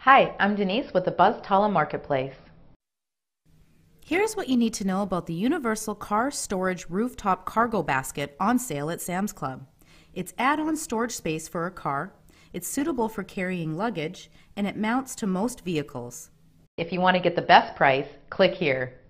Hi, I'm Denise with the Buzz Tala Marketplace. Here's what you need to know about the Universal Car Storage Rooftop Cargo Basket on sale at Sam's Club. It's add-on storage space for a car, it's suitable for carrying luggage, and it mounts to most vehicles. If you want to get the best price, click here.